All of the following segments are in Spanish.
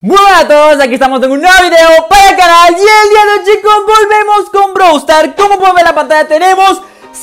Muy buenas a todos, aquí estamos en un nuevo video para el canal. Y el día de hoy, chicos, volvemos con Brawl Stars. Como pueden ver en la pantalla tenemos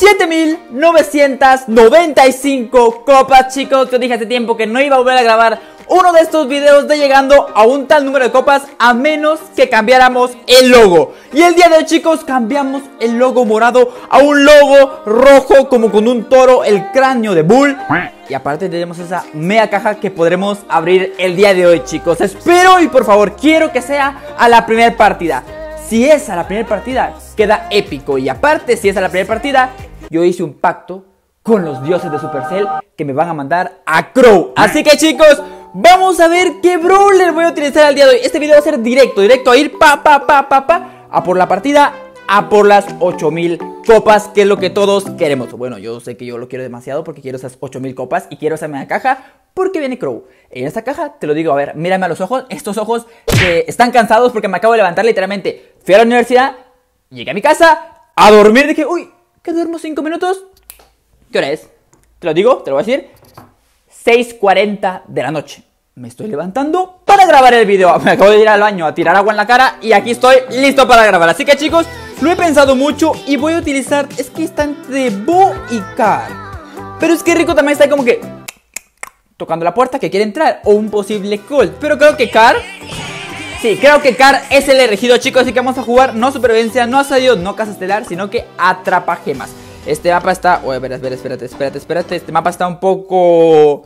7995 copas, chicos. Yo dije hace tiempo que no iba a volver a grabar uno de estos videos de llegando a un tal número de copas, a menos que cambiáramos el logo. Y el día de hoy, chicos, cambiamos el logo morado a un logo rojo, como con un toro, el cráneo de Bull. Y aparte tenemos esa mega caja que podremos abrir el día de hoy, chicos. Espero y por favor quiero que sea a la primera partida. Si es a la primera partida, queda épico. Y aparte, si es a la primera partida, yo hice un pacto con los dioses de Supercell que me van a mandar a Crow. Así que, chicos, vamos a ver qué brawler voy a utilizar el día de hoy. Este video va a ser directo a ir a por la partida, a por las 8000 copas, que es lo que todos queremos. Bueno, yo sé que yo lo quiero demasiado porque quiero esas 8000 copas y quiero esa mega caja porque viene Crow. En esta caja, te lo digo, a ver, mírame a los ojos. Estos ojos están cansados porque me acabo de levantar literalmente. Fui a la universidad, llegué a mi casa, a dormir, dije, uy, ¿qué duermo 5 minutos? ¿Qué hora es? Te lo digo, te lo voy a decir, 6:40 de la noche. Me estoy levantando para grabar el video. Me acabo de ir al baño a tirar agua en la cara y aquí estoy listo para grabar. Así que, chicos, lo he pensado mucho y voy a utilizar, es que está entre Bo y Car. Pero es que Rico también está como que tocando la puerta que quiere entrar, o un posible Colt. Pero creo que Car, sí, creo que Car es el elegido, chicos. Así que vamos a jugar no supervivencia, no asedio, no casa estelar, sino que atrapa gemas. Este mapa está... Oye, espérate. Este mapa está un poco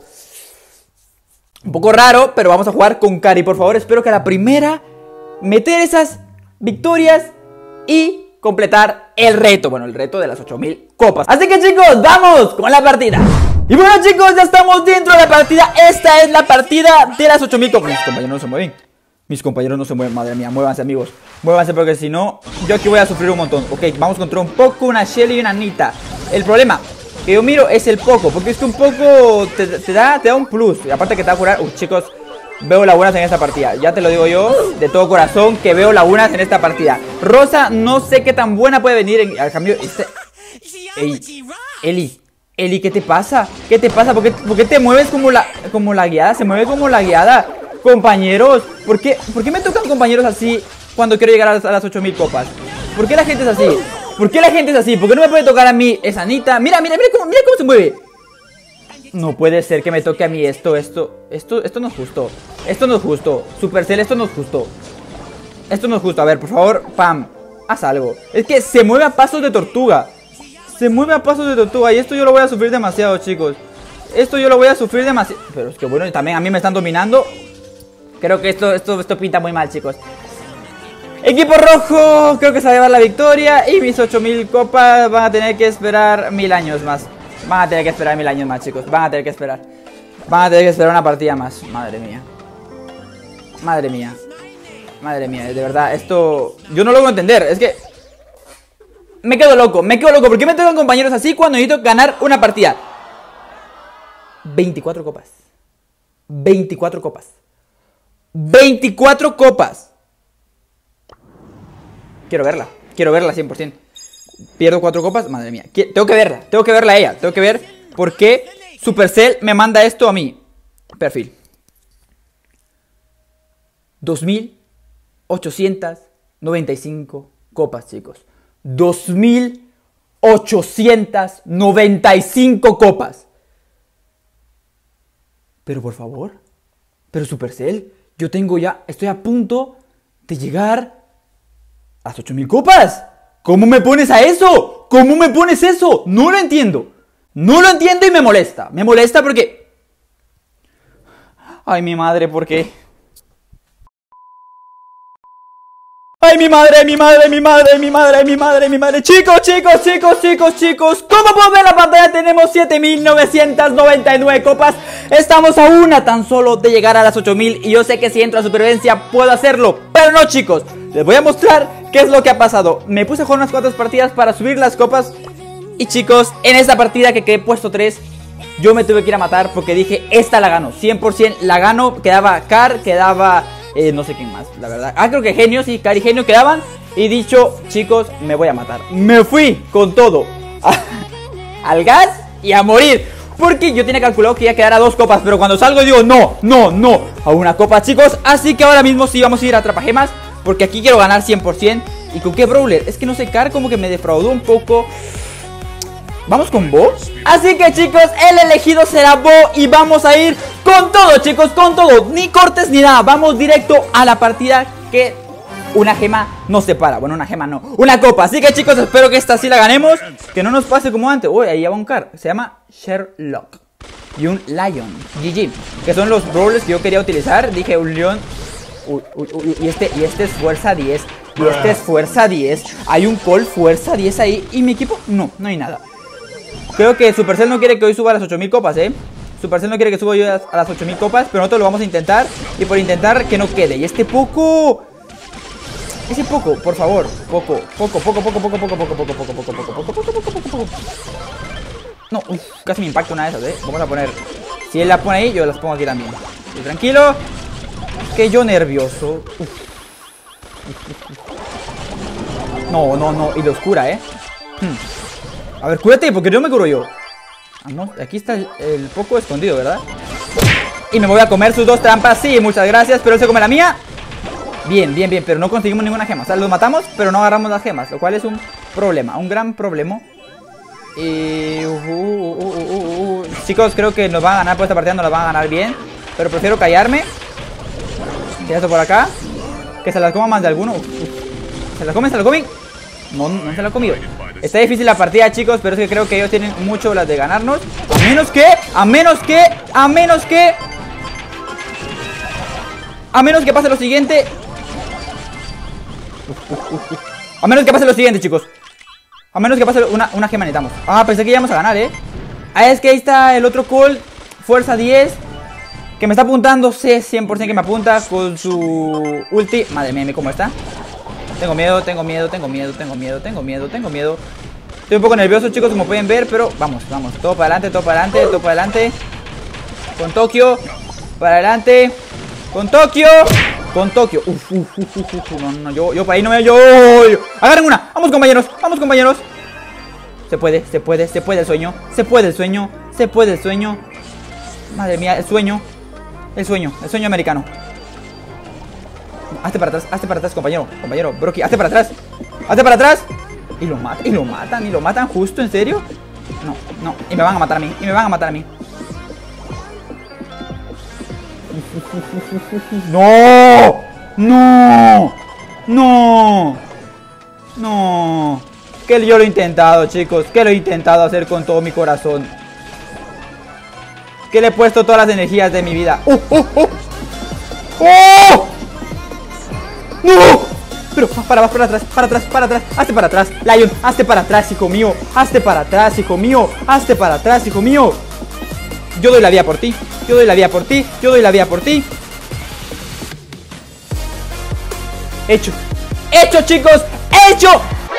raro, pero vamos a jugar con Car. Y por favor, espero que a la primera meter esas victorias y completar el reto. Bueno, el reto de las 8000 copas. Así que, chicos, vamos con la partida. Y bueno, chicos, ya estamos dentro de la partida. Esta es la partida de las 8000 copas. Mis compañeros no se mueven. Mis compañeros no se mueven, madre mía. Muévanse, amigos. Muévanse porque si no, yo aquí voy a sufrir un montón. Ok, vamos contra un Poco, una Shelly y una Nita. El problema que yo miro es el Poco, porque es que un Poco te da un plus. Y aparte que te va a curar. Chicos, veo lagunas en esta partida. Ya te lo digo yo, de todo corazón, que veo lagunas en esta partida. Rosa, no sé qué tan buena puede venir al cambio. Eli, ¿qué te pasa? ¿Qué te pasa? ¿Por qué te mueves como la guiada? Se mueve como la guiada. Compañeros, ¿por qué me tocan compañeros así cuando quiero llegar a las 8000 copas? ¿Por qué la gente es así? ¿Por qué la gente es así? ¿Por qué no me puede tocar a mí esa Anita? Mira cómo se mueve. No puede ser que me toque a mí esto no es justo. Esto no es justo. Supercell, esto no es justo. Esto no es justo. A ver, por favor, Pam, haz algo. Es que se mueve a pasos de tortuga. Se mueve a pasos de tortuga. Y esto yo lo voy a sufrir demasiado, chicos. Esto yo lo voy a sufrir demasiado. Pero es que bueno, también a mí me están dominando. Creo que esto pinta muy mal, chicos. Equipo rojo, creo que se va a llevar la victoria. Y mis 8000 copas van a tener que esperar 1000 años más. Van a tener que esperar 1000 años más, chicos. Van a tener que esperar una partida más. Madre mía, de verdad, esto yo no logro entender. Es que me quedo loco. ¿Por qué me tocan compañeros así cuando necesito ganar una partida? 24 copas. 24 copas. Quiero verla 100%. Pierdo 4 copas, madre mía. Tengo que verla a ella. Tengo que ver por qué Supercell me manda esto a mí. Perfil 2895 copas, chicos. 2895 copas. Pero por favor, pero Supercell, yo estoy a punto de llegar a las 8000 copas. ¿Cómo me pones a eso? ¿Cómo me pones eso? No lo entiendo. No lo entiendo y me molesta. Me molesta porque... Ay, mi madre, ¿por qué? Ay, mi madre. Chicos. Como pueden ver en la pantalla tenemos 7999 copas. Estamos a una tan solo de llegar a las 8000. Y yo sé que si entro a supervivencia puedo hacerlo. Pero no, chicos. Les voy a mostrar qué es lo que ha pasado. Me puse a jugar unas cuantas partidas para subir las copas. Y, chicos, en esta partida que quedé puesto 3, yo me tuve que ir a matar porque dije, esta la gano, 100% la gano. Quedaba Car, quedaba... no sé quién más, la verdad. Creo que Genio, sí, Car y Genio quedaban. Y dicho, chicos, me voy a matar. Me fui con todo al gas y a morir. porque yo tenía calculado que iba a quedar a 2 copas, pero cuando salgo digo no, no, no, a una copa, chicos. Así que ahora mismo sí vamos a ir a Atrapagemas, porque aquí quiero ganar 100%. ¿Y con qué brawler? Es que no sé, Car como que me defraudó un poco. ¿Vamos con Bo? Así que, chicos, el elegido será Bo y vamos a ir con todo, chicos, con todo. Ni cortes ni nada, vamos directo a la partida que una gema nos separa. Bueno, una gema no, una copa. Así que, chicos, espero que esta sí la ganemos, que no nos pase como antes. Uy, ahí va un Car, se llama Sherlock y un Lion, GG, que son los brawlers que yo quería utilizar. Dije un león. Uy, y este es fuerza 10. Y este es fuerza 10. Hay un Colt fuerza 10 ahí. Y mi equipo, no hay nada. Creo que Supercell no quiere que hoy suba a las 8000 copas, Supercell no quiere que suba yo a las 8000 copas, pero nosotros lo vamos a intentar. Y por intentar que no quede. Y este poco. Ese poco, por favor. Poco. No, casi me impacta una de esas, Vamos a poner. Si él la pone ahí, yo las pongo aquí también. Y tranquilo. Que yo nervioso. No. Y de oscura, A ver, cúrate, porque no me curo yo. Vamos, aquí está el poco escondido, ¿verdad? Y me voy a comer sus 2 trampas. Sí, muchas gracias, pero él se come la mía. Bien, pero no conseguimos ninguna gema. O sea, los matamos, pero no agarramos las gemas, lo cual es un problema, un gran problema. Chicos, creo que nos van a ganar por esta partida, nos la van a ganar bien. Pero prefiero callarme. Tira esto por acá. Que se las coma más de alguno. ¿Se las comen? No se la ha comido. Está difícil la partida, chicos, pero es que creo que ellos tienen mucho las de ganarnos. A menos que pase lo siguiente. A menos que pase lo siguiente, chicos. A menos que pase una gema necesitamos. Ah, pensé que íbamos a ganar, Ah, es que ahí está el otro Colt, fuerza 10, que me está apuntando. Sé 100% que me apunta con su ulti. Madre mía, ¿cómo está? Tengo miedo. Estoy un poco nervioso, chicos, como pueden ver, pero vamos. Todo para adelante. Con Tokio. Para adelante. Con Tokio. No, yo para ahí no me... Agarren una. Vamos, compañeros. Se puede el sueño. Se puede el sueño. Madre mía, el sueño americano. Hazte para atrás, compañero, Brocky, hazte para atrás. Y lo matan justo, ¿en serio? No, y me van a matar a mí, No. Que yo lo he intentado, chicos, que lo he intentado hacer con todo mi corazón. Que le he puesto todas las energías de mi vida. ¡No! Pero para atrás. Hazte para atrás, Lion. Hazte para atrás, hijo mío. Yo doy la vida por ti. Hecho, chicos. ¡Hecho!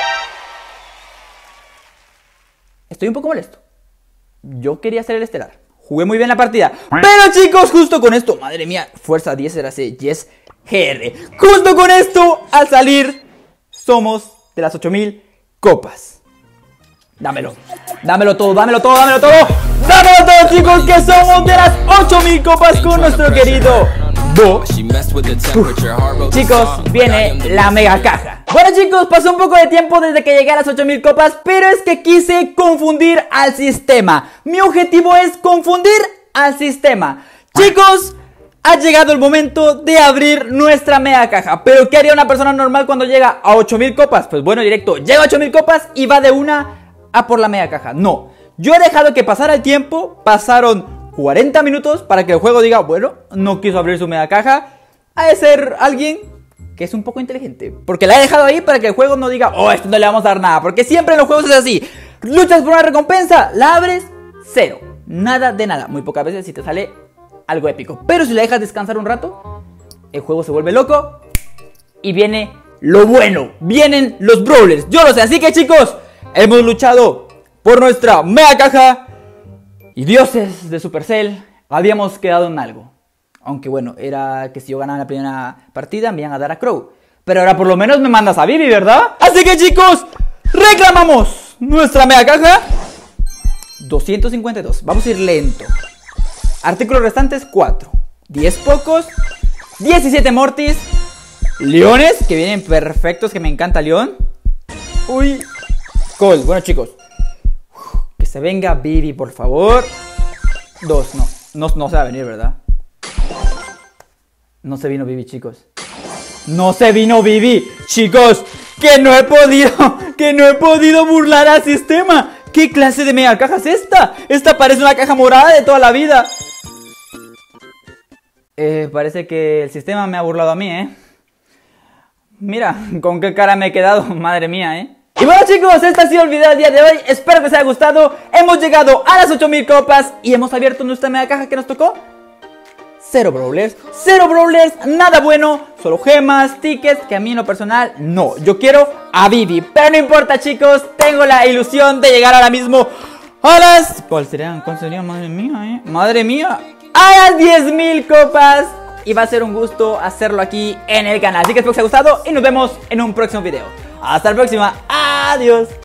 Estoy un poco molesto. Yo quería ser el estelar. Jugué muy bien la partida. Pero, chicos, justo con esto, madre mía, fuerza 10 era ese Yes GR. Justo con esto, al salir, somos de las 8000 copas. Dámelo todo, chicos, que somos de las 8000 copas con nuestro querido Bo. Chicos, viene la mega caja. Bueno, chicos, pasó un poco de tiempo desde que llegué a las 8000 copas, pero es que quise confundir al sistema. Mi objetivo es confundir al sistema. Chicos, ha llegado el momento de abrir nuestra mega caja. Pero ¿qué haría una persona normal cuando llega a 8000 copas? Pues bueno, directo, llega a 8000 copas y va de una a por la mega caja. No, yo he dejado que pasara el tiempo. Pasaron 40 minutos para que el juego diga, bueno, no quiso abrir su mega caja. Ha de ser alguien que es un poco inteligente, porque la he dejado ahí para que el juego no diga, oh, esto no le vamos a dar nada. Porque siempre en los juegos es así. Luchas por una recompensa, la abres, cero, nada de nada. Muy pocas veces si te sale algo épico, pero si la dejas descansar un rato, el juego se vuelve loco y viene lo bueno, vienen los brawlers. Yo lo sé, así que, chicos, hemos luchado por nuestra mega caja y dioses de Supercell, habíamos quedado en algo. Aunque bueno, era que si yo ganaba la primera partida me iban a dar a Crow, pero ahora por lo menos me mandas a Bibi, ¿verdad? Así que, chicos, reclamamos nuestra mega caja 252. Vamos a ir lento. Artículos restantes 4. 10 pocos. 17 mortis. Leones, que vienen perfectos, que me encanta León. Uy. Cold. Bueno, chicos, que se venga Bibi, por favor. 2, no se va a venir, ¿verdad? No se vino Bibi, chicos. No se vino Bibi, chicos. Que no he podido burlar al sistema. ¿Qué clase de mega caja es esta? Esta parece una caja morada de toda la vida. Parece que el sistema me ha burlado a mí, Mira, con qué cara me he quedado, madre mía, Y bueno, chicos, este ha sido el video del día de hoy. Espero que os haya gustado. Hemos llegado a las 8000 copas y hemos abierto nuestra mega caja que nos tocó. 0 brawlers, nada bueno, solo gemas, tickets, que a mí en lo personal no. Yo quiero a Bibi, pero no importa, chicos, tengo la ilusión de llegar ahora mismo a las... ¿Cuál sería? Madre mía, Madre mía, a las 10.000 copas. Y va a ser un gusto hacerlo aquí en el canal. Así que espero que os haya gustado y nos vemos en un próximo video. Hasta la próxima, adiós.